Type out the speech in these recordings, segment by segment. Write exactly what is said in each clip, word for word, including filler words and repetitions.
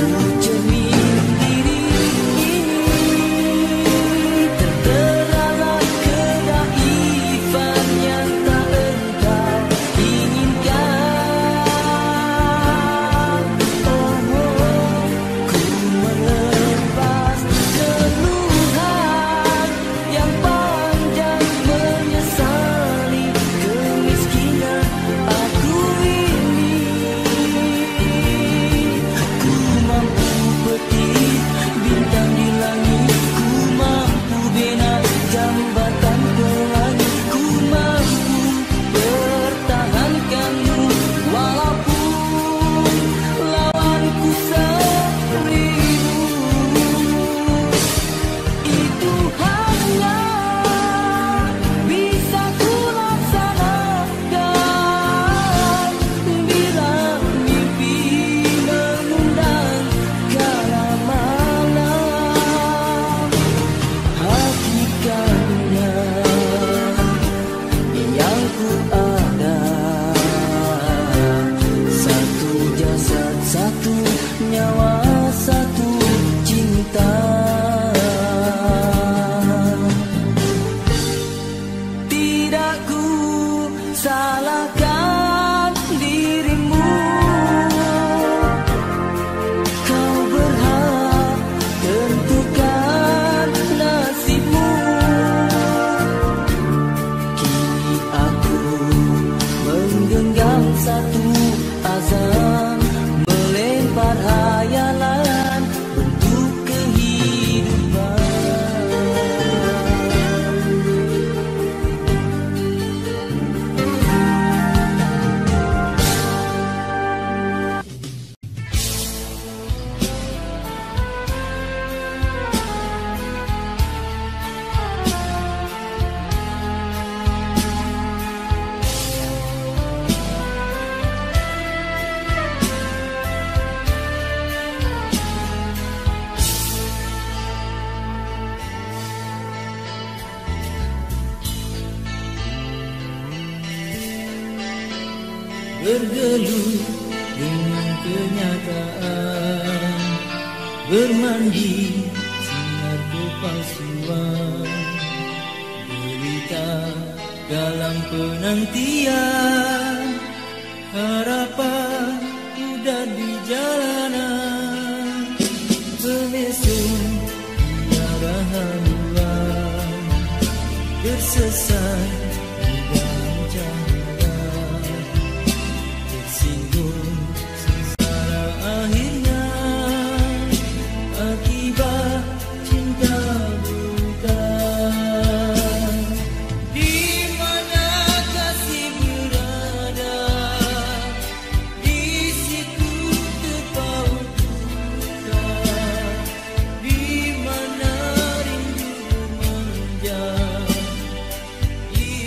bergelut dengan kenyataan, bermandi sinar kepalsuan, derita dalam penantian, harapan udah di jalanan, pemesum tiada haluan, tersesat di dalam cahaya, tersinggung sengsara akhirnya, akibat cinta buta. Di mana kasih berada, di situ terpaut duka. Di mana rindu memanjang, di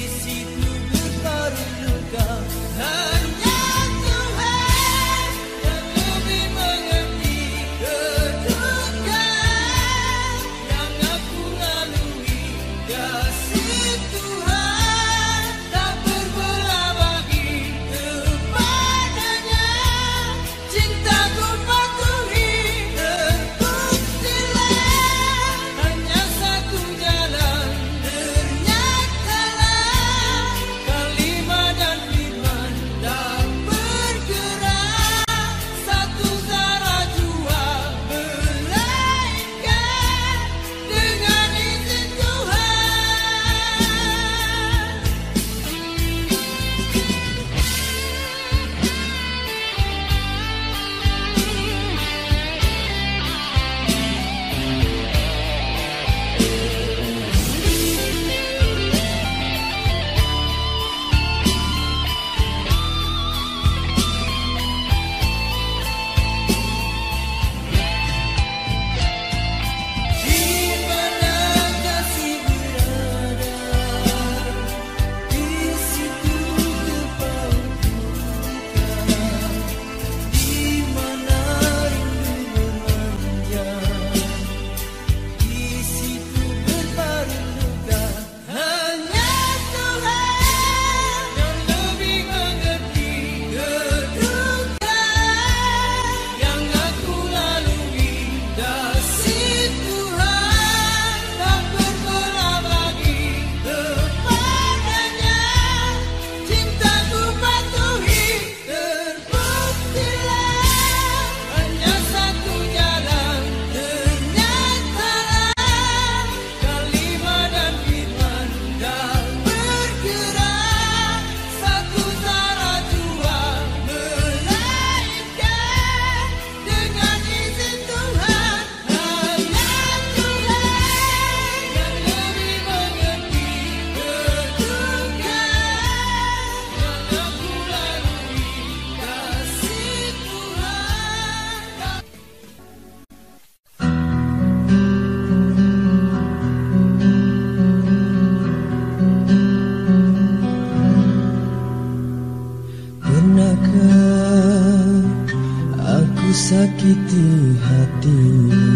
menyakiti hatimu,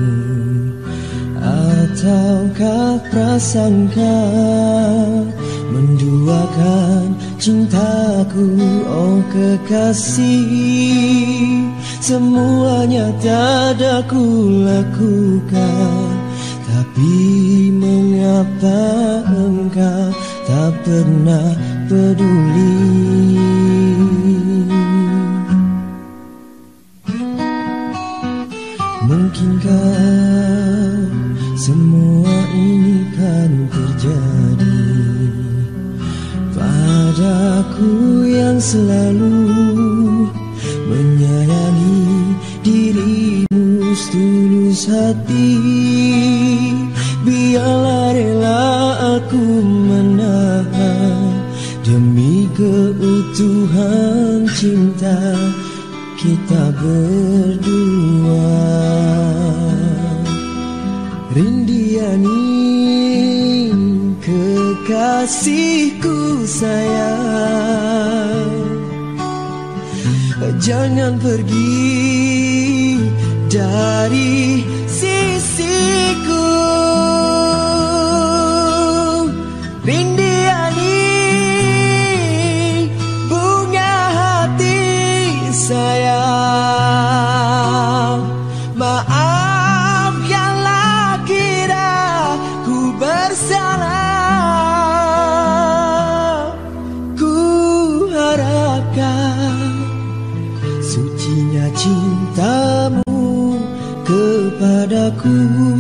ataukah prasangka menduakan cintaku, oh kekasih. Semuanya tiada ku lakukan, tapi mengapa engkau tak pernah peduli? Mungkinkah semua ini kan terjadi padaku yang selalu menyayangi dirimu setulus hati? Biarlah rela aku menahan demi keutuhan cinta kita berdua. Rindiani kekasihku sayang, jangan pergi dari sisiku. Rindiani bunga hati sayang, maafkanlah kira ku bersalah. Ku harapkan sucinya cintamu kepadaku,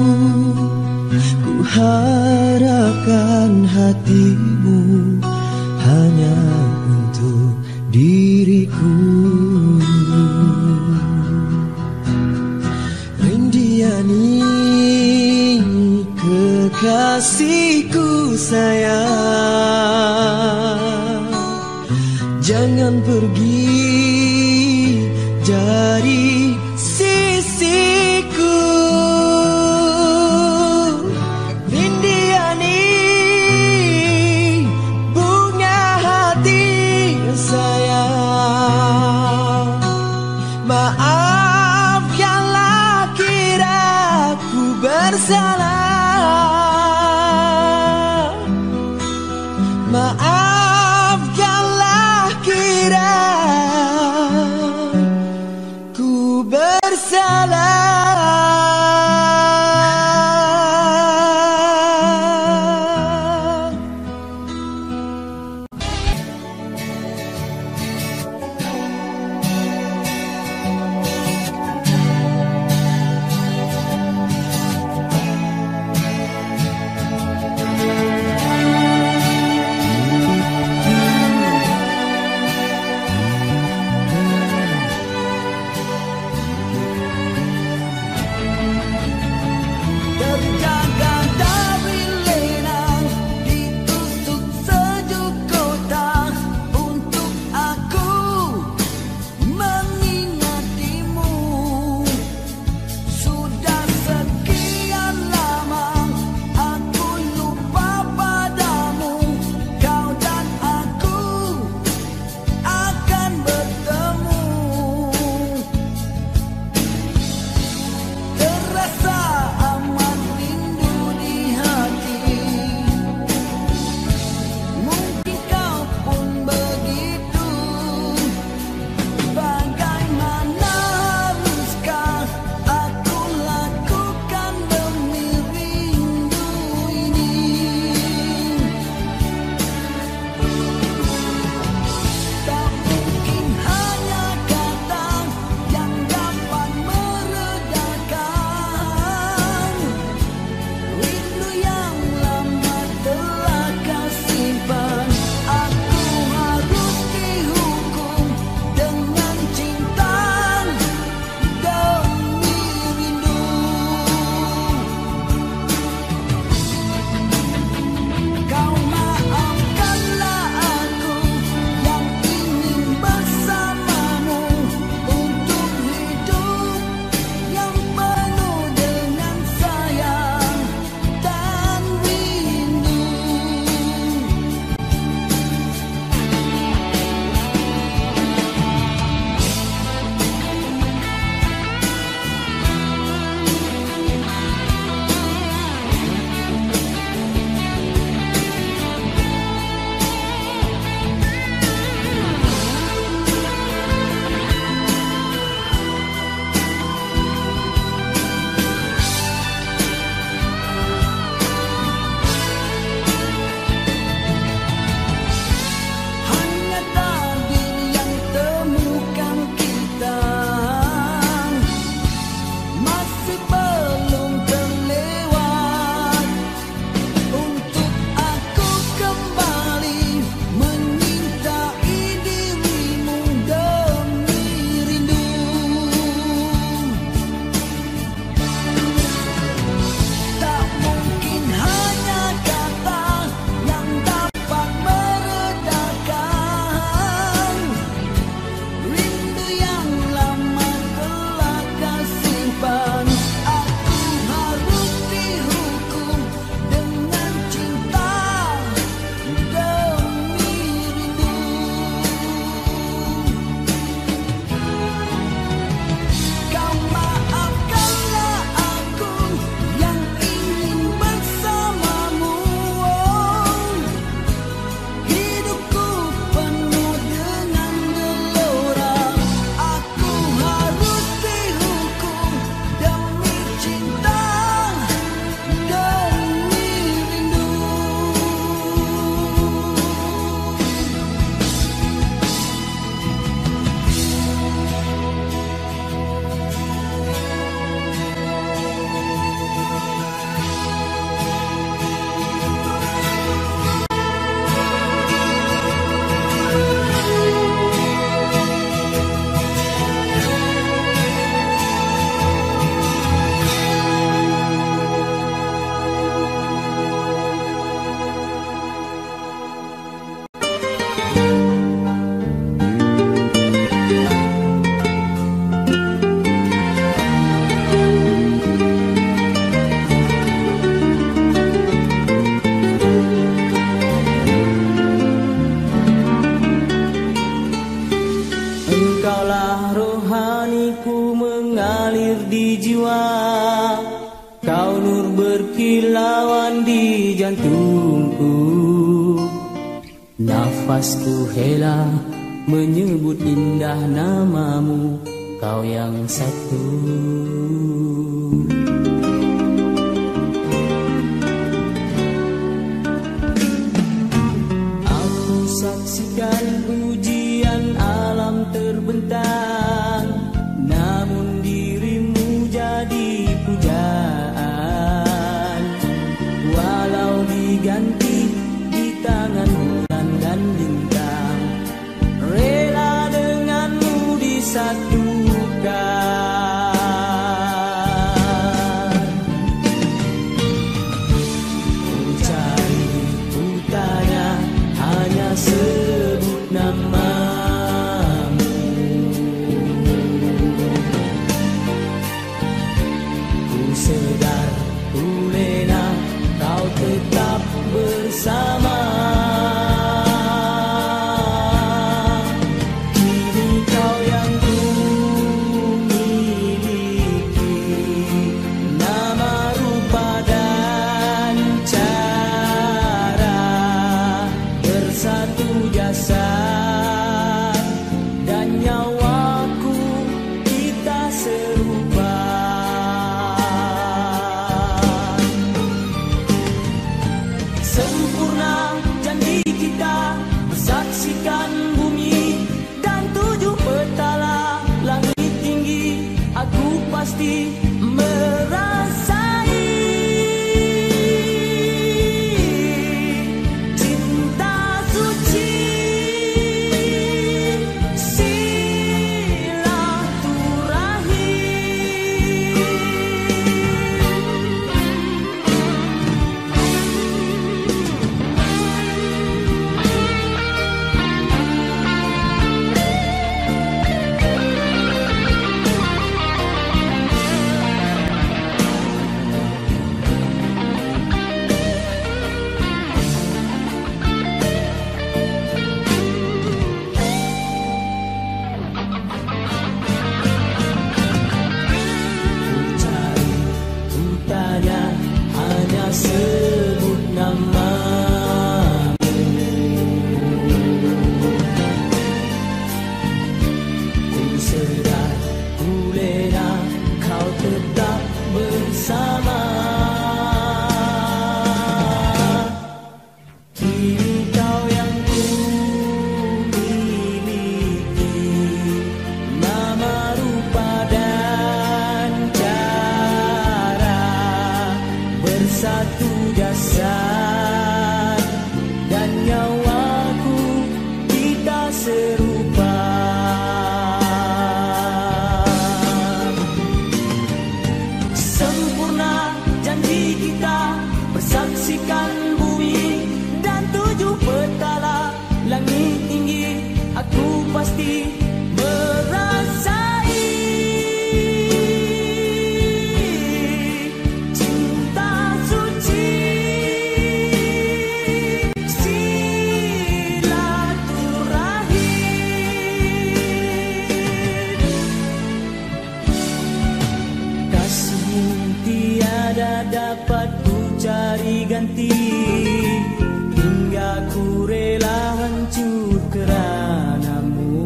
ku harapkan hatimu hanya untuk diriku. Rindiani kekasihku sayang, jangan pergi dari sisiku. Rindiani bunga hati sayang, maafkanlah kira ku bersalah. Maafkanlah kira ku bersalah. Kau nur berkilauan di jantungku. Nafasku hela menyebut indah namamu, kau yang satu. Aku saksikan ujian alam terbentang, namun dirimu jadi pujaan. Walau diganti di tangan bulan dan bintang, rela denganmu disatukan. Ku cari, ku tanya, hanya sebut namamu. Ku sedar, ku lena, kau tetap bersama. Kini kau yang ku miliki, nama, rupa dan cara, bersatu jasad dan nyawaku, kita serupa. Sempurna janji kita, bersaksikan bumi dan tujuh petala langit tinggi. Aku pasti merasai cinta suci, sebut namamu. Ku sedar, ku lena, kau tetap bersama. Kini kau yang ku miliki, nama, rupa dan cara, bersatu jasad dan nyawaku, kita serupa. Sempurna janji kita, bersaksikan bumi dan tujuh petala langit tinggi. Aku pasti merasai cinta suci, silaturahim. Kasihmu tiada dapat ku cari ganti, hingga ku rela hancur keranamu.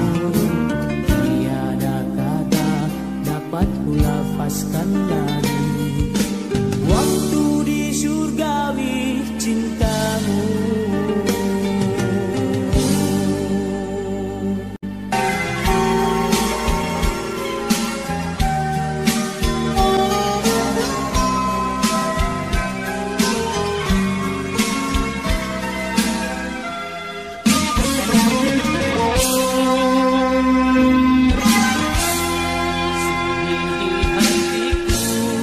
Tiada kata dapat ku lafazkan lagi waktu di surgawi cintamu. Hatiku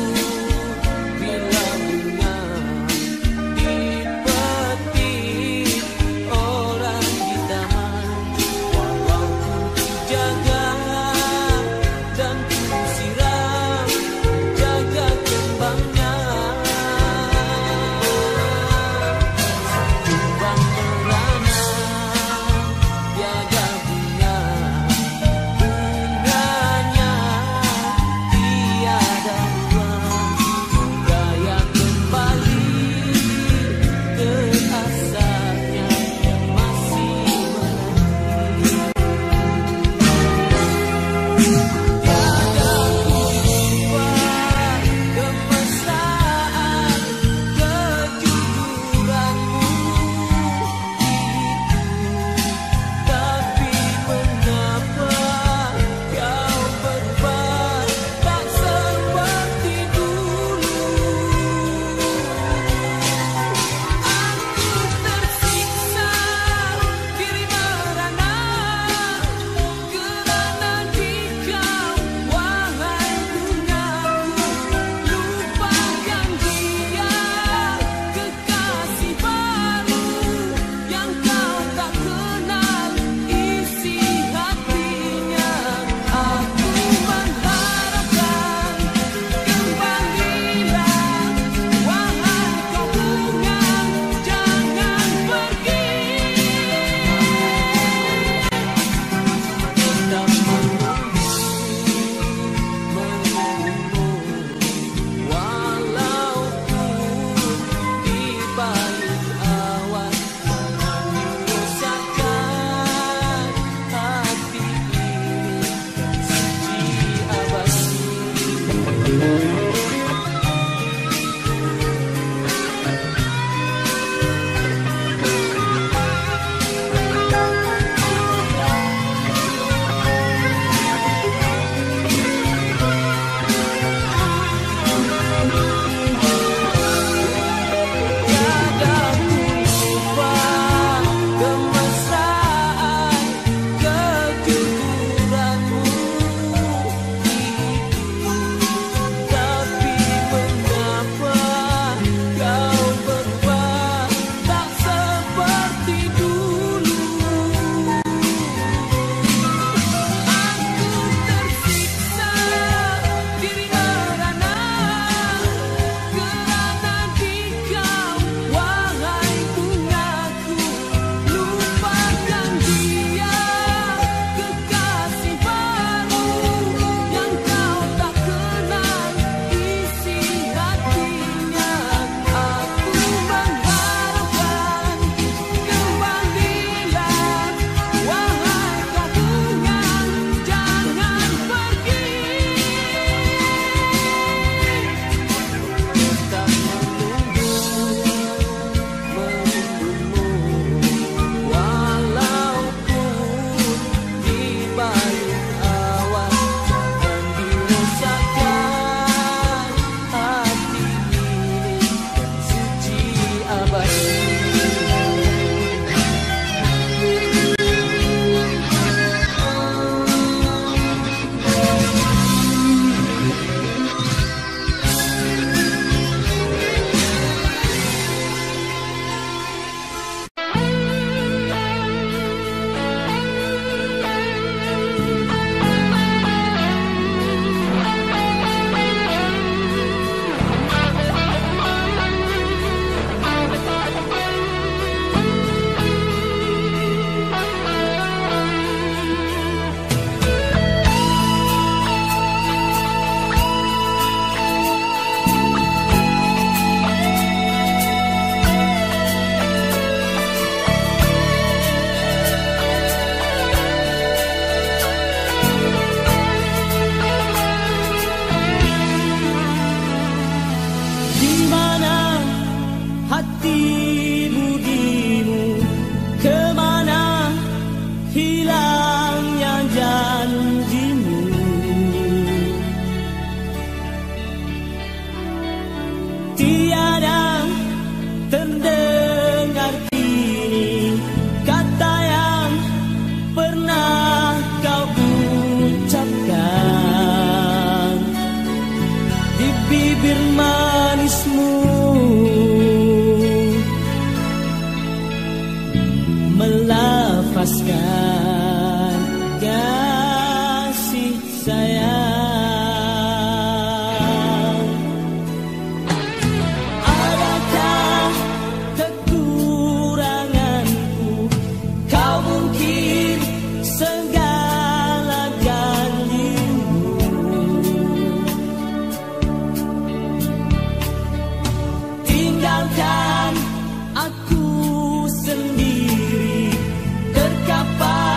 Tinggalkan aku sendiri terkapar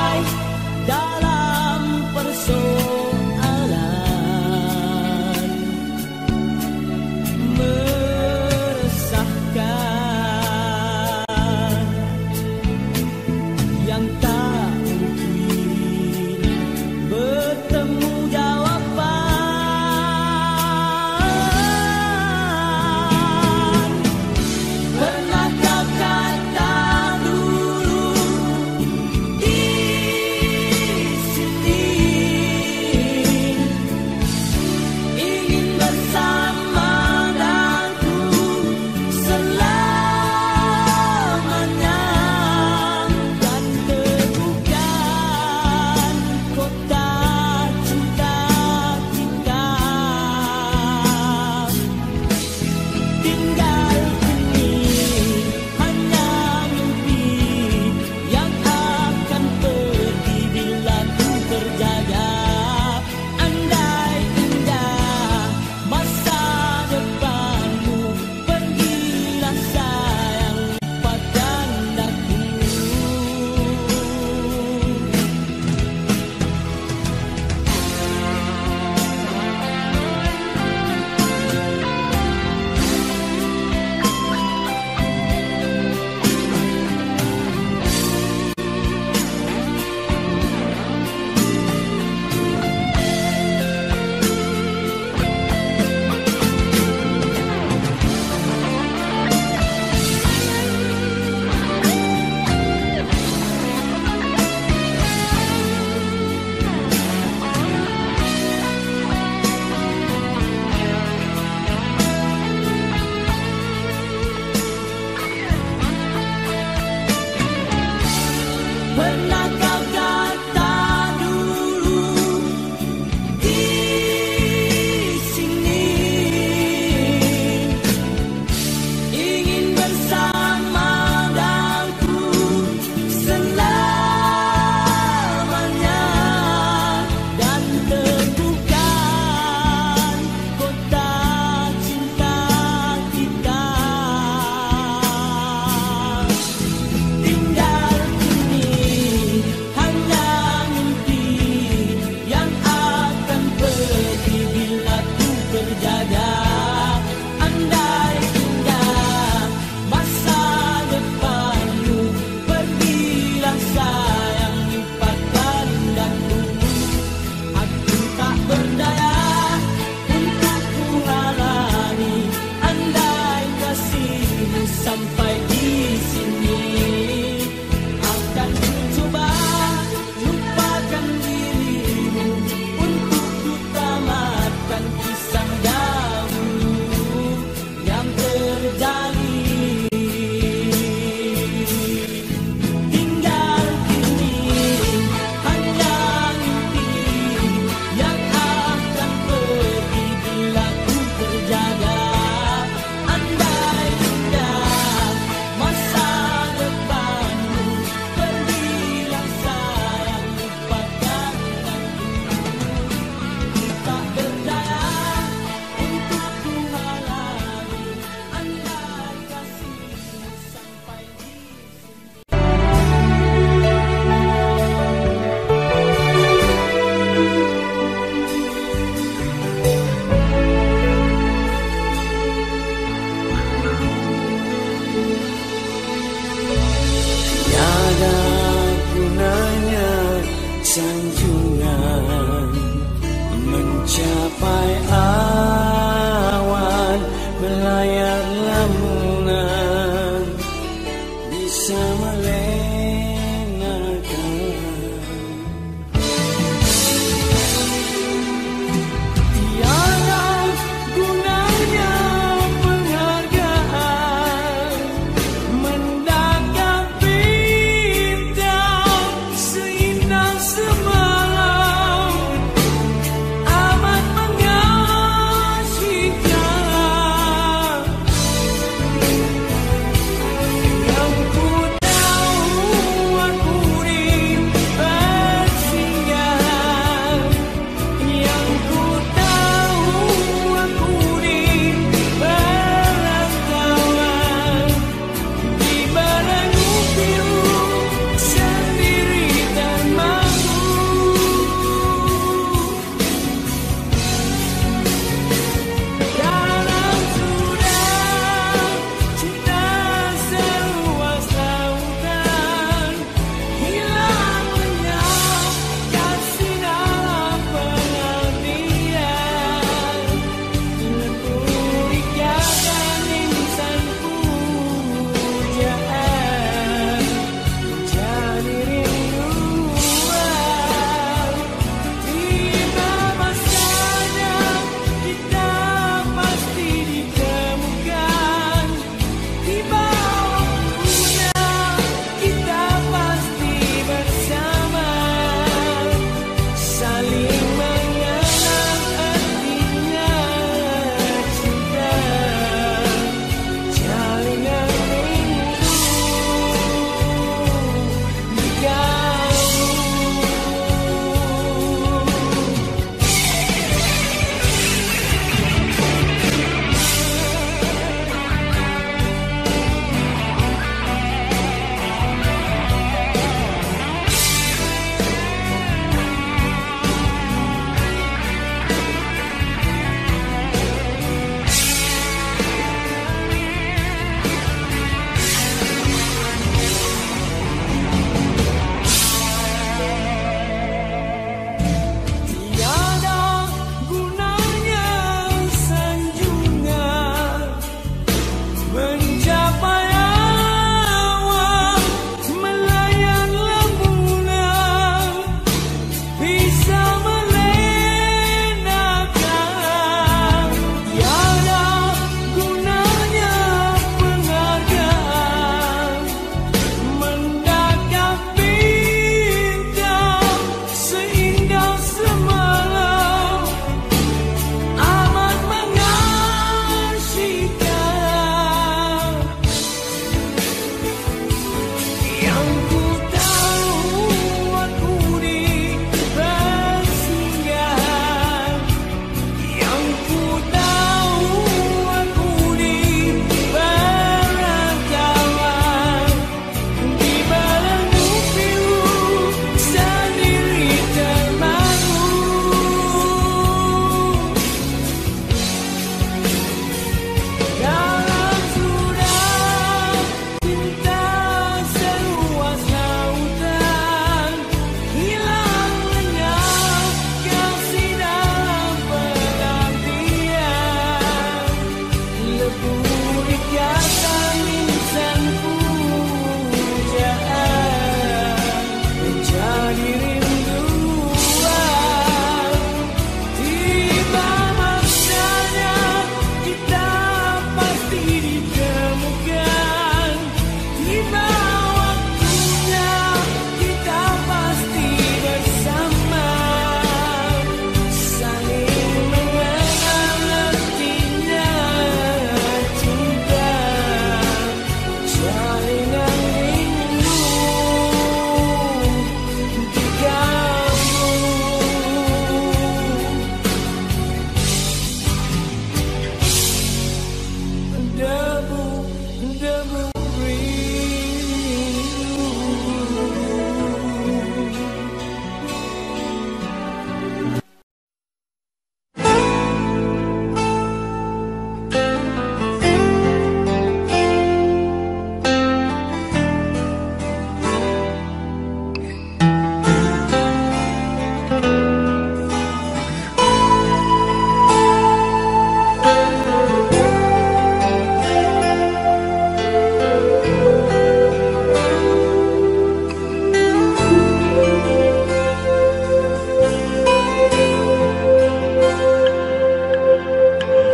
menjaga. Andai indah masa depanmu, pergilah sayang impatkan daku. Aku tak berdaya untuk kuhalangi. Andai kasihmu sampai di sini, akan ku coba lupakan dirimu untuk ku tamatkan kisah dahulu.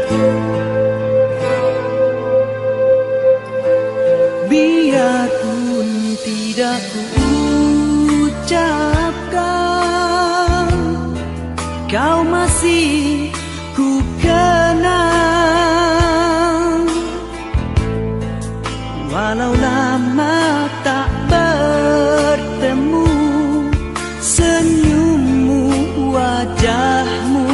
Biarpun tidak ku ucapkan, kau masih ku kenang. Walau lama tak bertemu, senyummu, wajahmu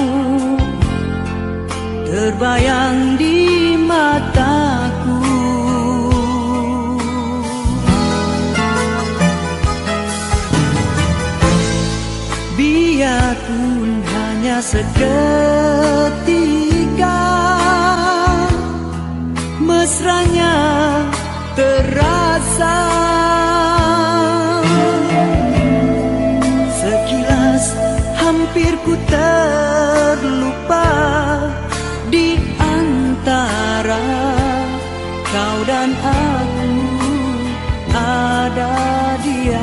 terbayang di mataku. Biarpun hanya seketika, mesranya terasa. Sekilas hampir ku terlupa di antara kau dan aku ada dia.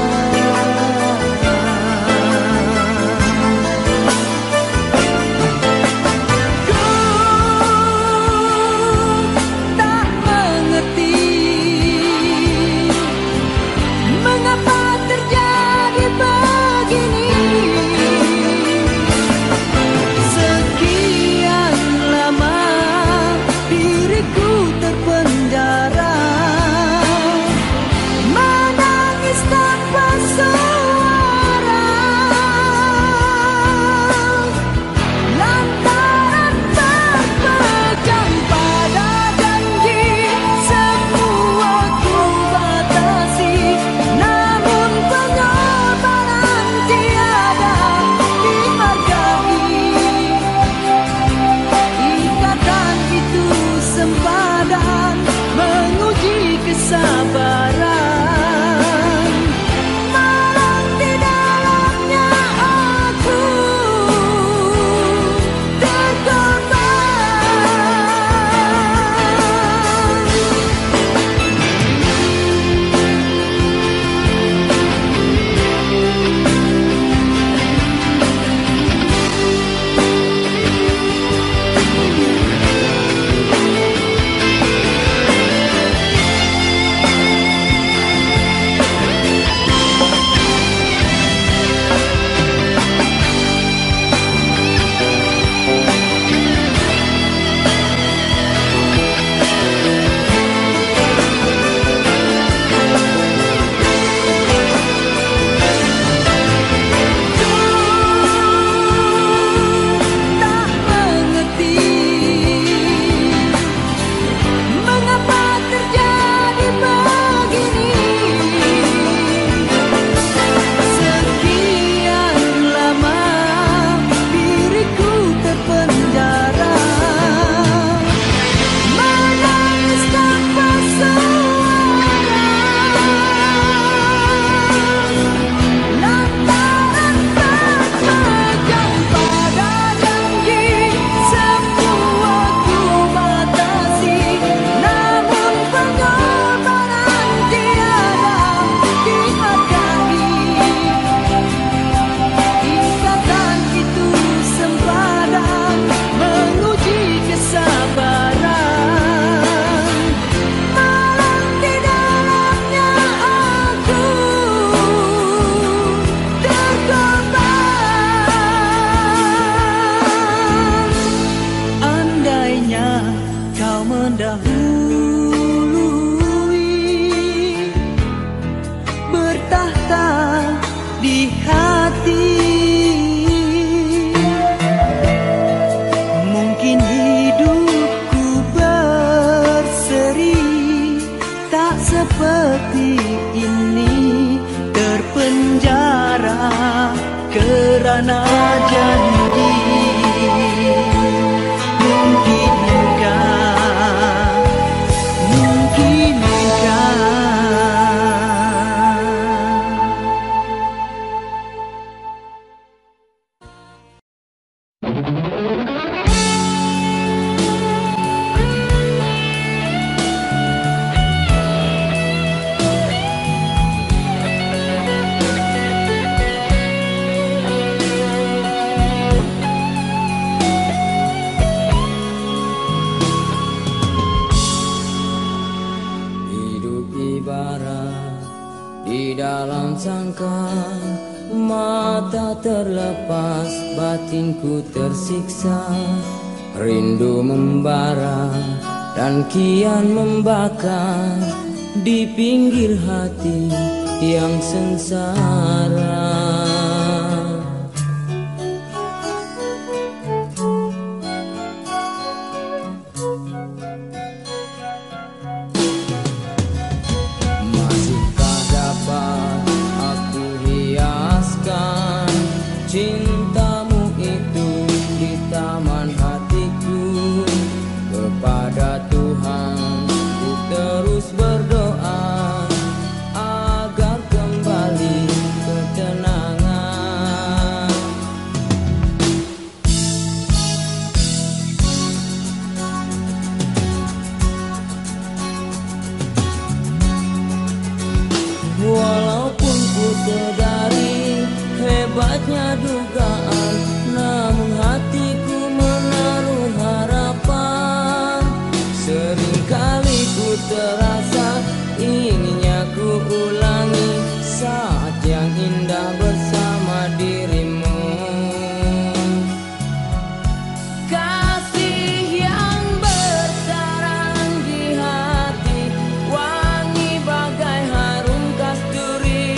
seperti ini, terpenjara kerana janji. Mungkinkah sangka, mata terlepas, batinku tersiksa. Rindu membara dan kian membakar di pinggir hati yang sengsara. Masihkah dapat aku hiaskan cintamu itu di taman hatiku? Kepada Tuhan ku terus berdoa agar kembali ketenangan. Walaupun ku sadari hebatnya dugaan, namun hatiku menaruh harapan. Seringkali ku terasa inginnya ku ulangi saat yang indah bersama dirimu. Kasih yang bersarang di hati, wangi bagai harum kasturi.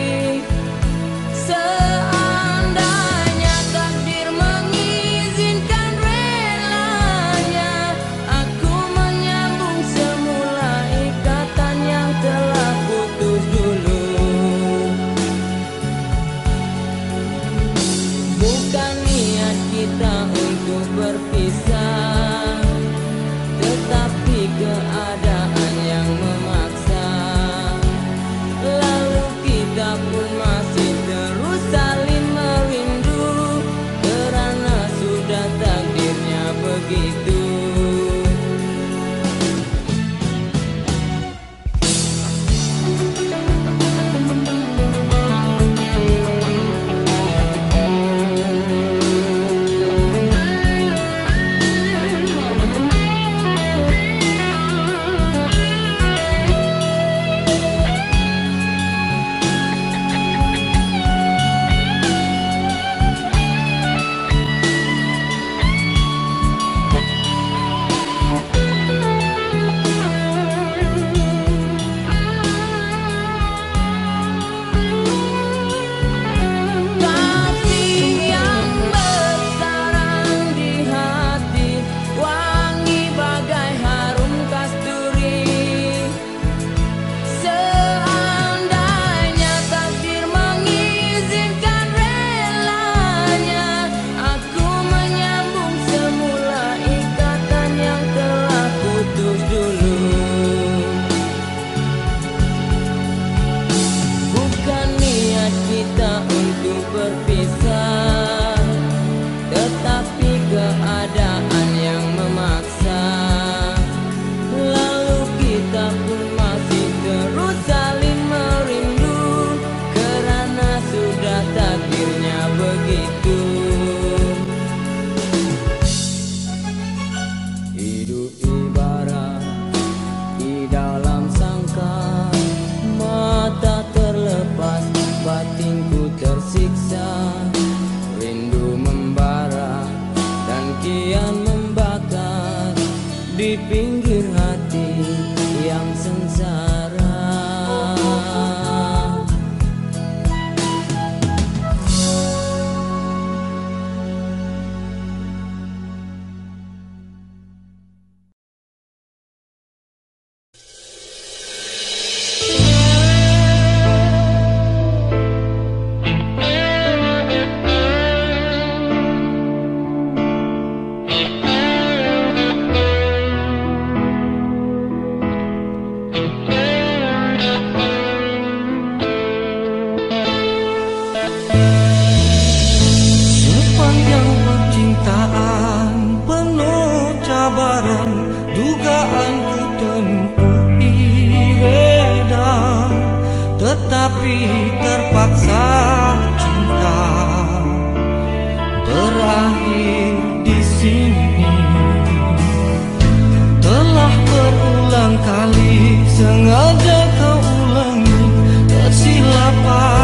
Seandainya takdir mengizinkan relanya, aku menyambung semula ikatan yang telah putus dulu. Bukan niat kita untuk berpisah, tetapi keadaan yang memaksa. Lalu kita pun masih terus saling merindu, karena sudah takdirnya begitu. Kasih yang bersarang di hati, wangi bagai harum kasturi. Seandainya takdir mengizinkan relanya, aku menyambung semula ikatan yang telah putus dulu. Bukan niat kita untuk berpisah, tetapi keadaan yang memaksa. Lalu kita pun masih terus saling merindu, karena sudah takdirnya begitu. Hidup ibarat di dalam sangka, mata terlepas, batinku tersiksa. Rindu membara dan kian membakar di pinggir hati yang sengsara. Sepanjang percintaan penuh cabaran, dugaan ku tempuhi beda, tetapi terpaksa cinta berakhir di sini. Telah berulang kali sengaja kau ulangi, tersilap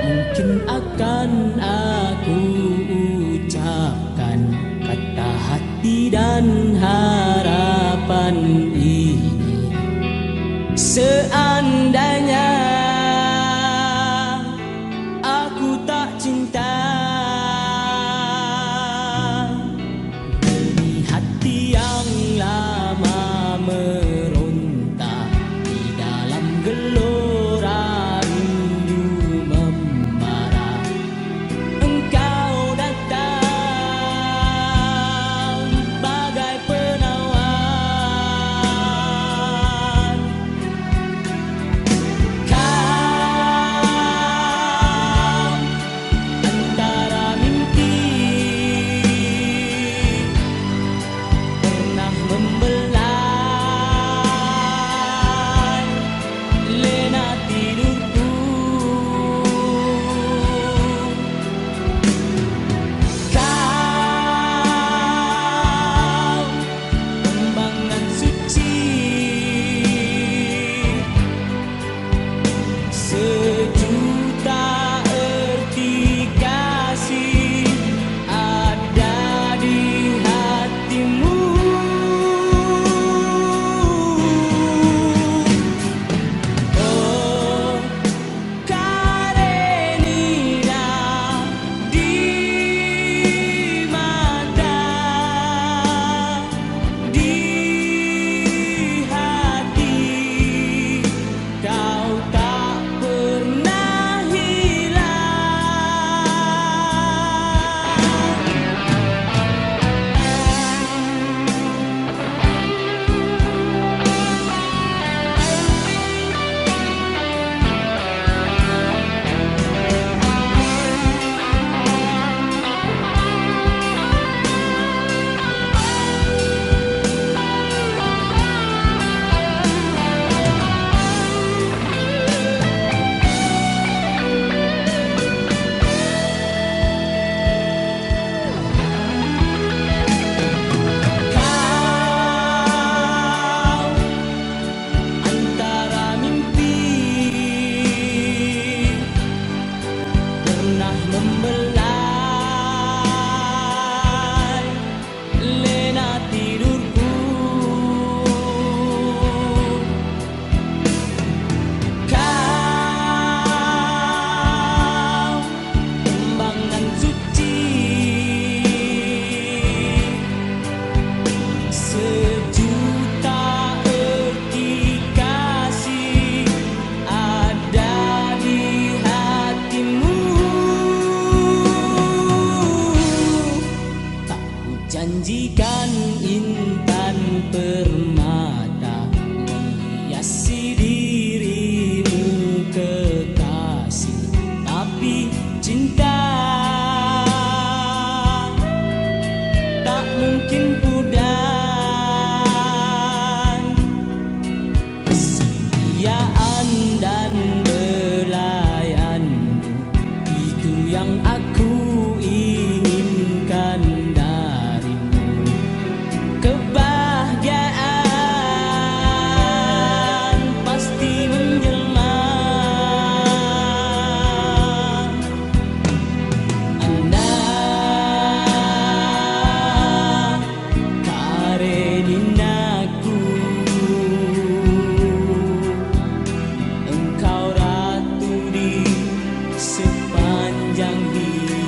mungkin akan aku ucapkan kata hati dan harapan ini. Seandainya aku tak cinta, demi hati yang lama meronta di dalam gelora rindu membara, engkau datang bagai penawar. Kau antara mimpi pernah membelai lena tidurku. Kau kembangan suci sejuta erti kasih ada di hatimu. Oh Karenina, di mata, di hati, kau tak pernah hilang. Kau antara mimpi pernah membelai lena tidurku. Kau kembangan suci sejuta erti kasih ada di hatimu. Tak kujanjikan intan permata menghiasi dirimu kekasih, tapi cinta tak mungkin pudar. Kesetiaan dan belayanmu itu yang aku inginkan darimu. Kebahagiaan pasti menjelma. Anda Kareninaku, engkau ratu di sepanjang hidup.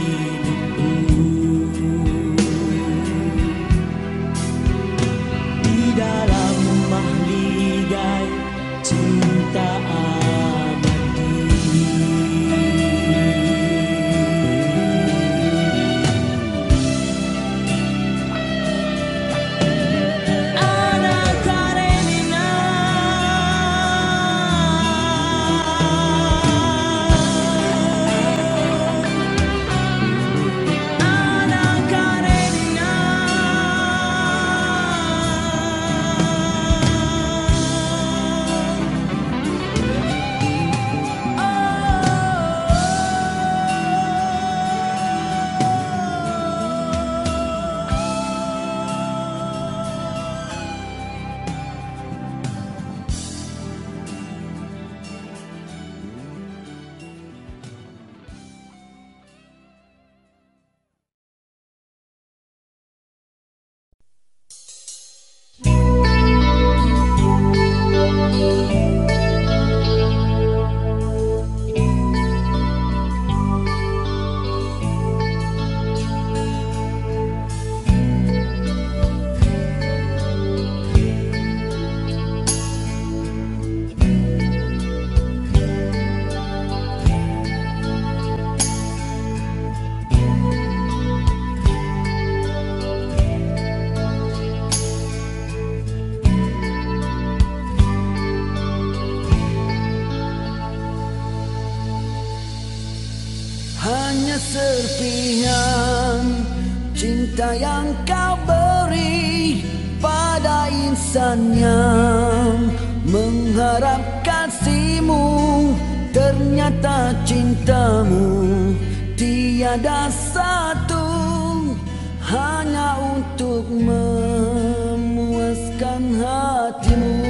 hanya serpihan cinta yang kau beri pada insan yang mengharap kasihmu. Ternyata cintamu tiada satu, hanya untuk memuaskan hatimu.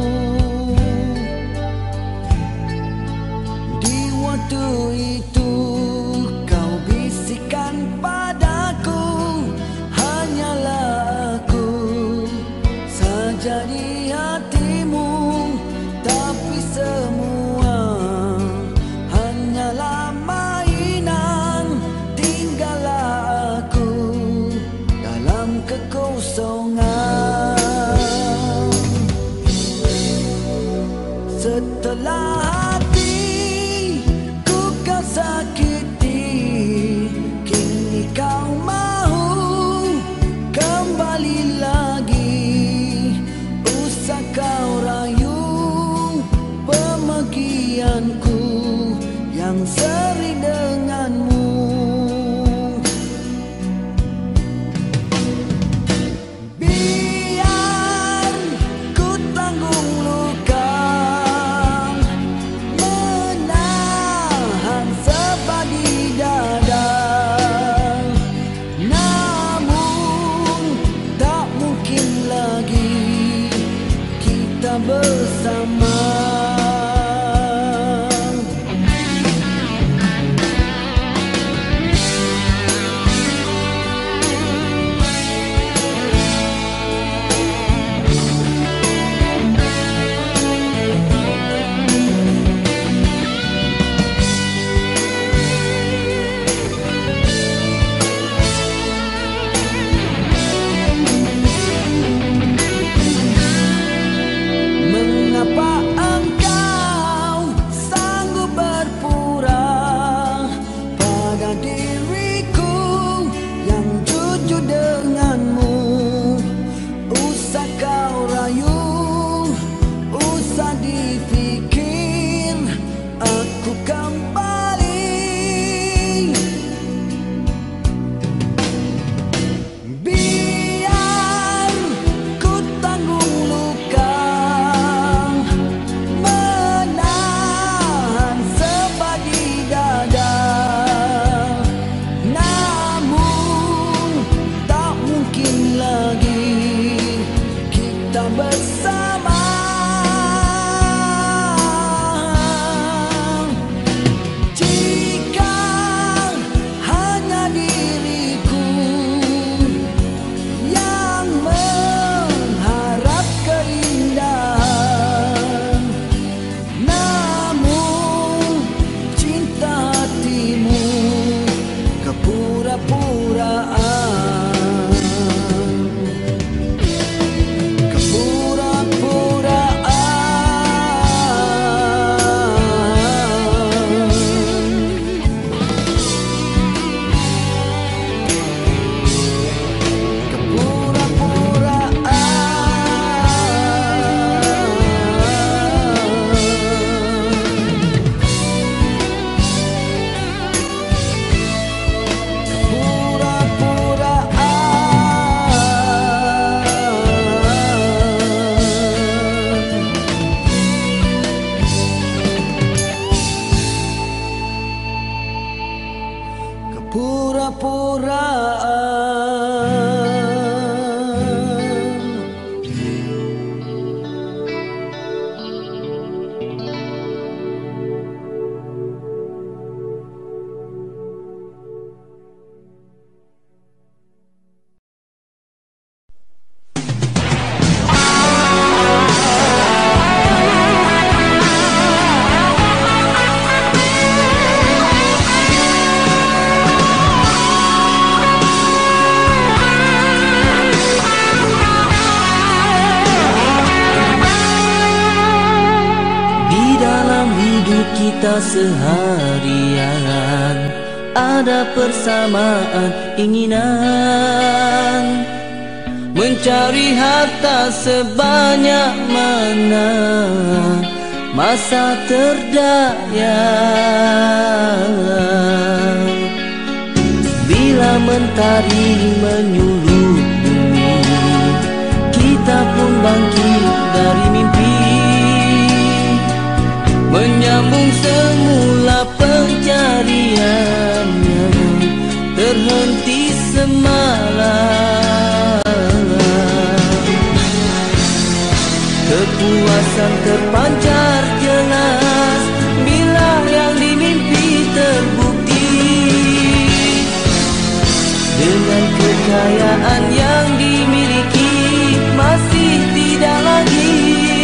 Di waktu itu kau bisikan padaku, hanyalah aku saja di hatimu. Tapi semua hanyalah mainan, tinggallah aku dalam kekosongan. Setelah hatiku kau sakiti, kini kau mahu kembali lagi. Usah kau rayu pemergianku yang seri denganmu. Biar ku tanggung luka, menahan sebab di dada. Namun tak mungkin lagi kita bersama. Mengapa engkau sanggup berpura pada diriku yang jujur denganmu? Usah kau rayu, usah dipikir aku kembali. Biar ku tanggung luka, menahan sebab di dada. Namun tak mungkin lagi kita bersama. Jika hanya diriku yang mengharap keindahan, namun cinta hatimu kepura-puraan. Kita seharian ada persamaan inginan, mencari harta sebanyak mana masa terdaya. matahari menyulut bumi, kita pun bangkit dari mimpi, menyambung semula pencariannya, terhenti semalam. Kepuasan terpancar jelas bila yang dimimpi terbukti, dengan kekayaan yang dimiliki masih tidak lagi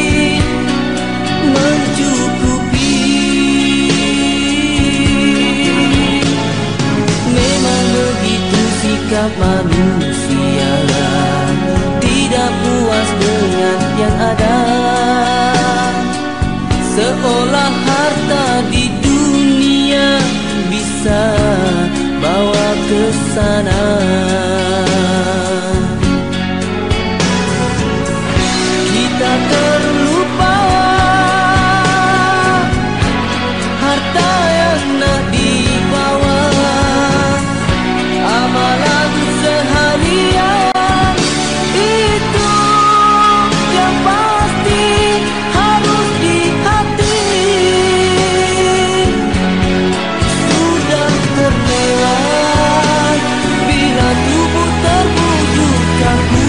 mencukupi. Memang begitu sikap manusia, tidak puas dengan yang ada, seolah harta di dunia bisa bawa ke sana. Kita terlupa harta yang nak dibawa, amalan seharian itu yang pasti harus di hati. Sudah terlewat bila tubuh terbujuk kaku,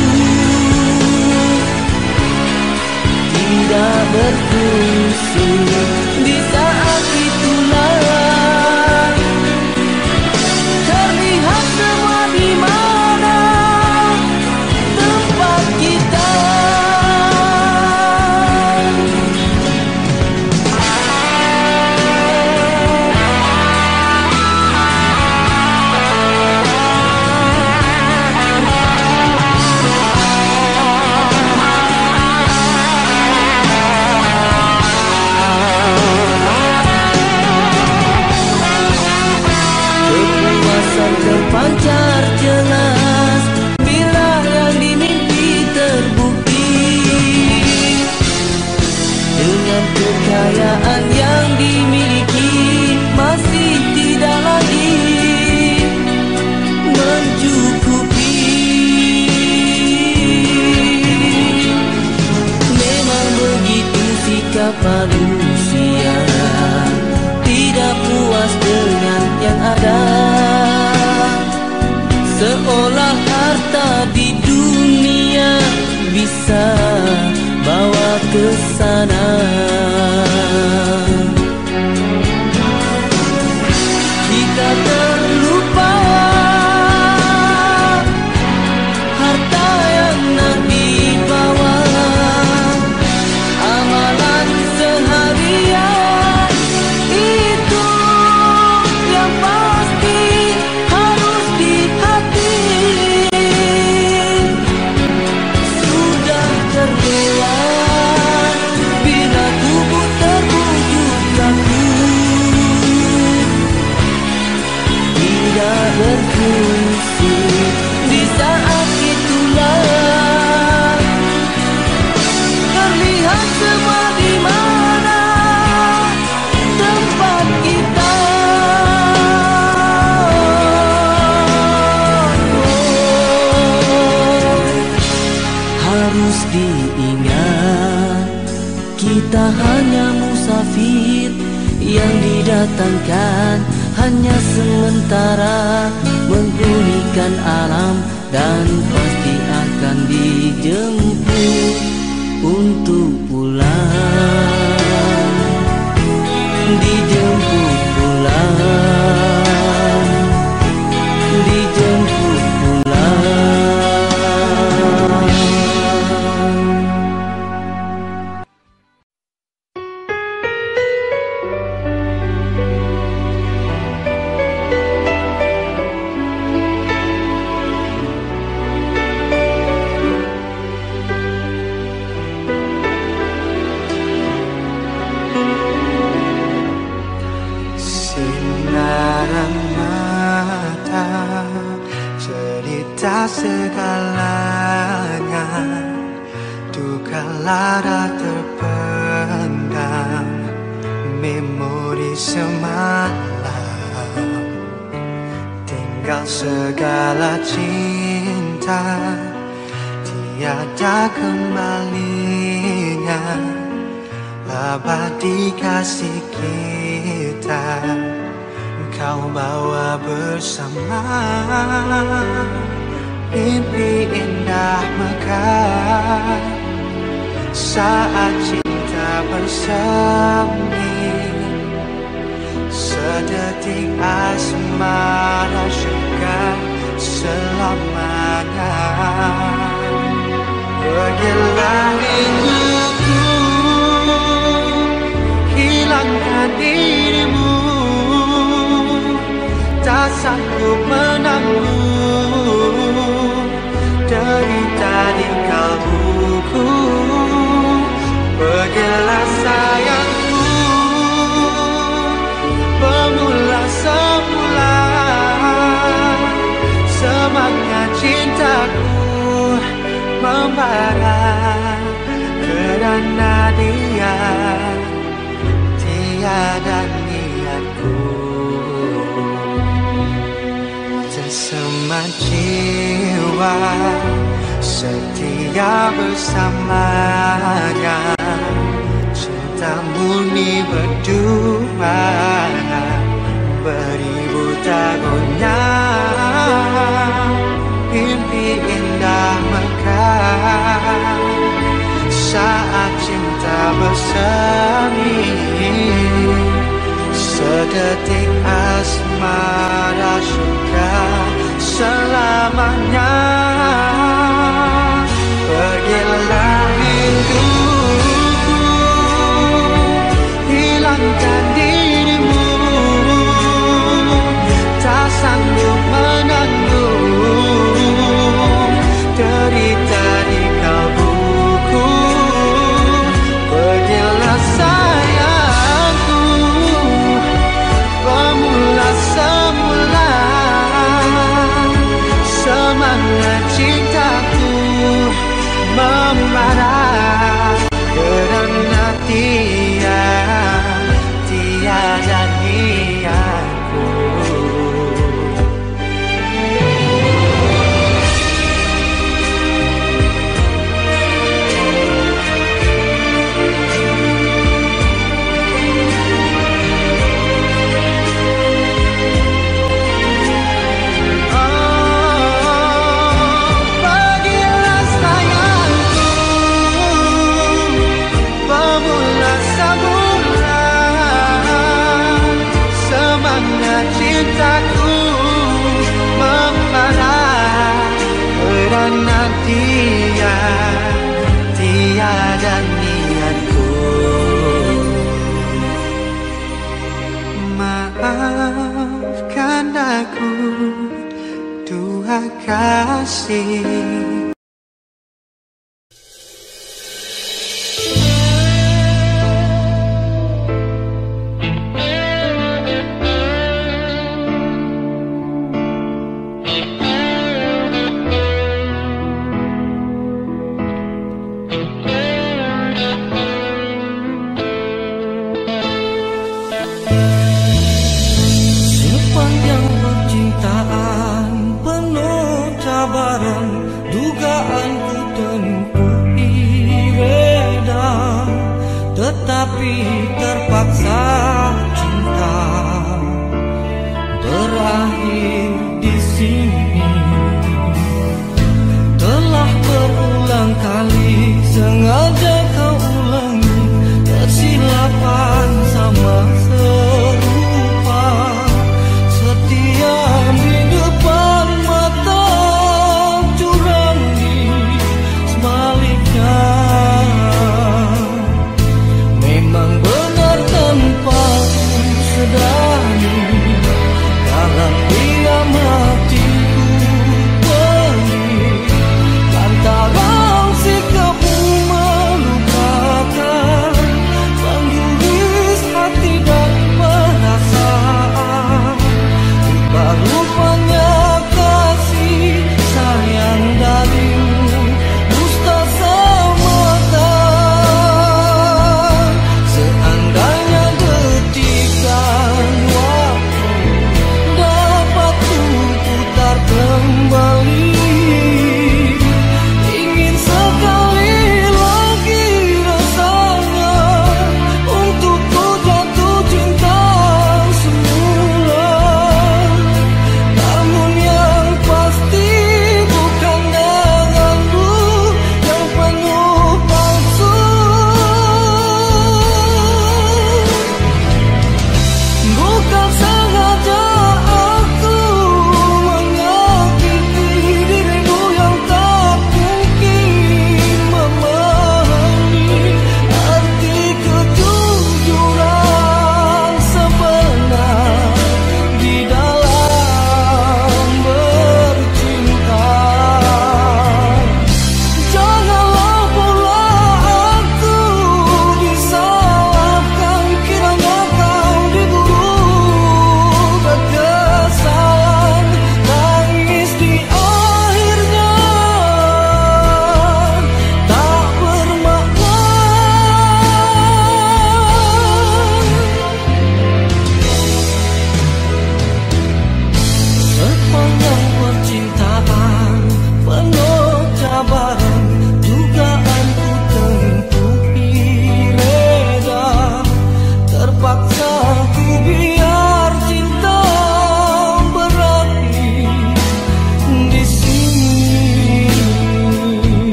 tidak berfungsi. Di saat itulah terlihat semua di mana tempat kita. Kepuasan terpancar jelas bila yang dimimpi terbukti, dengan kekayaan yang dimiliki masih tidak lagi mencukupi. Memang begitu sikap manusia, tidak puas dengan yang ada, seolah harta di dunia bisa bawa ke sana. Kita terlupa harta yang nak dibawa, amalan seharian itu yang pasti harus di hati. Sudah terlewat bila tubuh terbujuk kaku, tidak berfungsi. Di saat itulah terlihat semua di mana tempat kita. Harus diingat, kita hanya musafir yang didatangkan hanya sementara, menggulingkan alam dan pasti akan dijemput untuk pulang, dijemput pulang, dijemput pulang. Sinaran mata, cerita segalanya, duka lara terpendam, memori semalam tinggal segala cinta, tiada kembalinya, abadi kasih kita kau bawa bersama. Mimpi indah mekar saat cinta bersemi, sedetik asmara syurga selamanya. Pergilah rinduku, hilangkan dirimu, tak sanggup menanggung derita di kalbuku. Pergilah sayangku, pemula semula, semangat cintaku membara kerana dia, tiada niatku. Tersemat jiwa setia bersamanya, cinta murni berdua beribu tahunnya. Mimpi indah mekar saat cinta bersemi, sedetik asmara syurga selamanya. Pergilah rinduku, hilangkan dirimu, tak sanggup menanggung derita di kalbuku. Pergilah sayangku, pemula semula, semangat cintaku membara kerana dia, tiada niatku. Cintaku membara kerana dia, tiada niatku. Maafkan aku, dua kasih. Sepanjang percintaan penuh cabaran, dugaan ku tempuhi reda, tetapi terpaksa cinta berakhir di sini. Telah berulang kali sengaja kau ulangi kesilapan sama serupa, setia di depan mata, curang di sebaliknya. Memang benar tanpa sedari, dalam diam hatiku perih, lantaran sikapmu melupakan, menggigis hati dan perasaan. Rupa-rupanya kasih sayang darimu dusta semata. Seandainya detikan waktu dapat ku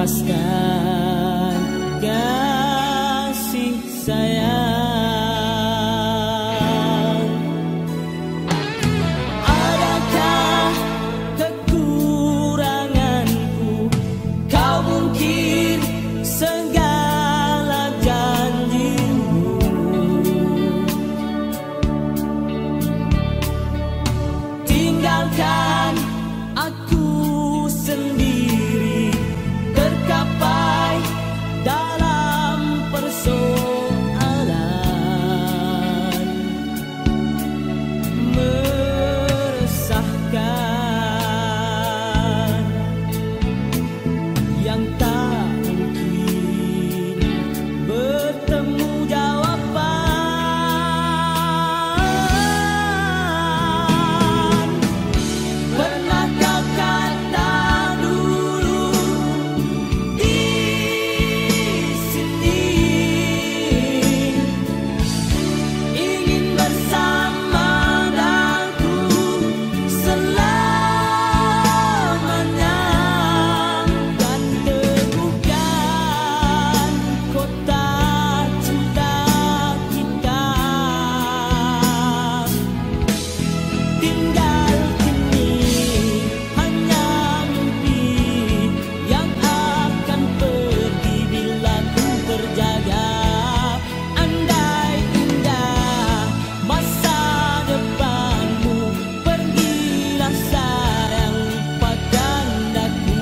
lepaskan kasih sayang. Adakah kekuranganku? Kau mungkin segala janjimu. Tinggalkan aku sendiri, terkapai dalam persoalan meresahkan yang tak mungkin bertemu jawaban. Pernah kau kata dulu di sini ingin bersama denganku selamanya, dan teguhkan kota cinta kita. Tinggal kini hanya mimpi yang akan pergi bila ku terjaga. Andai indah masa depanmu, pergilah sayang lupakan aku.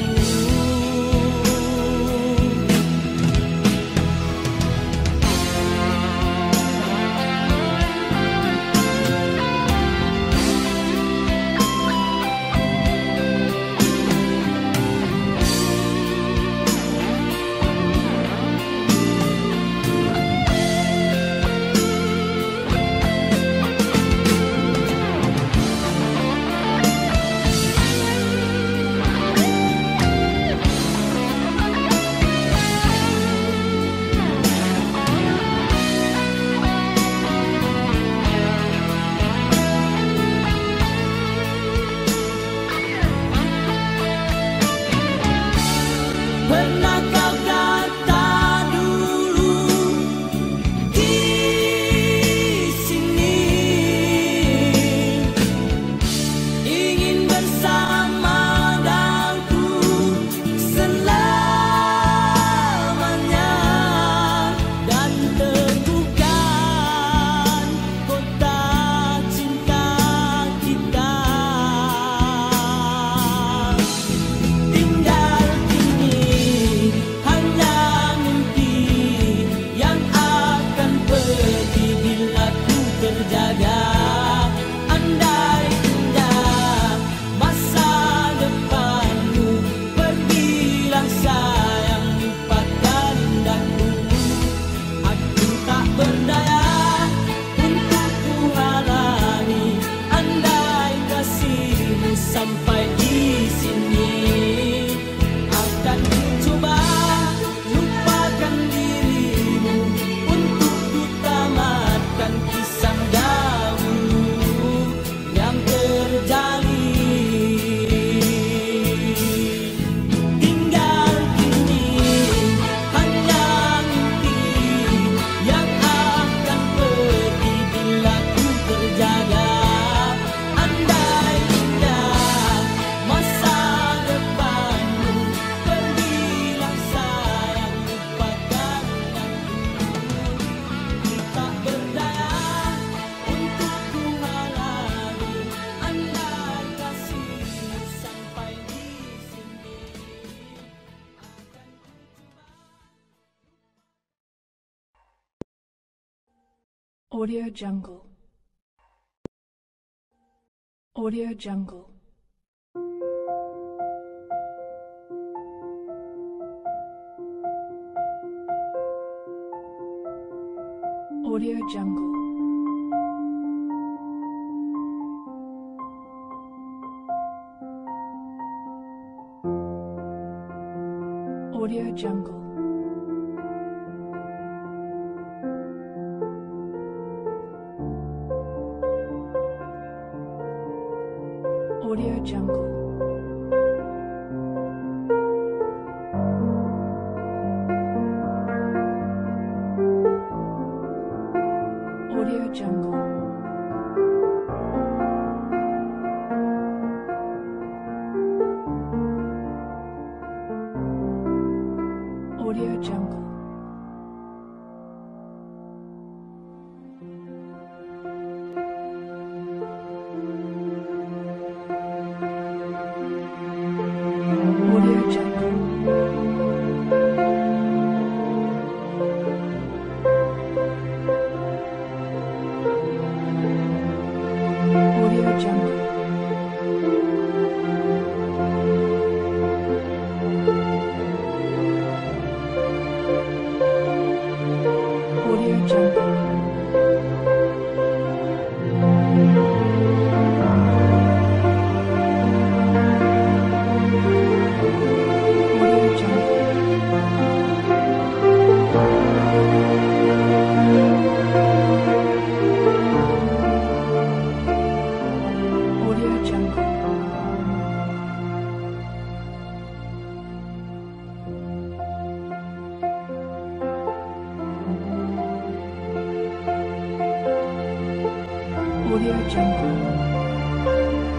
Pernah kau kata dulu di sini ingin bersama denganku selamanya, dan teguhkan kota cinta kita. Tinggal kini hanya mimpi yang akan pergi bila ku terjaga. Andai indah masa depanmu, pergilah sayang lupakan aku. Aku tak berdaya untuk ku halangi, andai kasihmu sampai di sini. Akan ku coba lupakan dirimu untuk ku tamatkan kisah dahulu yang terjadi. Tinggal kini hanya mimpi yang akan pergi bila ku terjaga. Andai indah masa depanmu, pergilah sayang lupakan aku. Ku tak berdaya untuk ku halangi, andai kasihmu sampai di sini. Akan ku coba. Audio Jungle. Audio Jungle. Audio Jungle. Audio Jungle. Audio Jungle. Audio Jungle. Audio Jungle. Audio Jungle. Audio Jungle. Audio Jungle. Audio Jungle. Audio Jungle.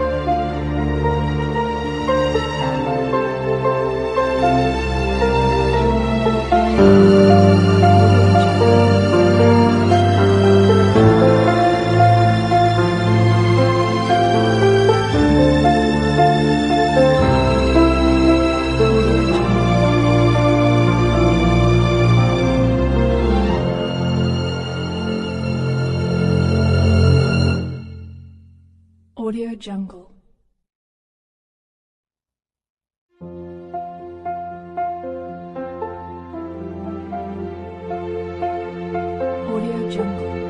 Audio Jungle. Audio Jungle.